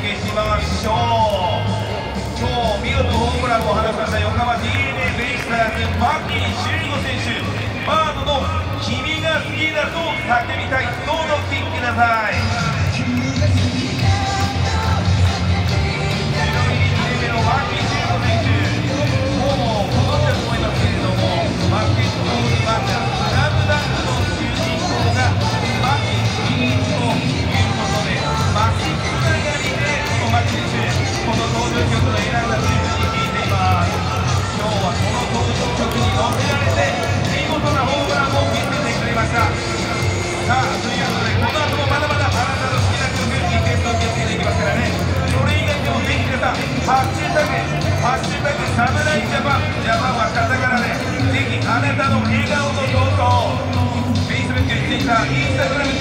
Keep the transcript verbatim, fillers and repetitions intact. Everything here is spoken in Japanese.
けしましょう。今日見事ホームランを放った横浜 ディーエヌエー ベイスターズ牧秀悟選手、バードの「君が好きだ」と叫びたい。どうぞお聴きください。ハッシュタグ、ハッシュタグ侍ジャパン、ジャパンはカタカナで、ぜひあなたの笑顔の投稿、Facebook、Twitter、Instagram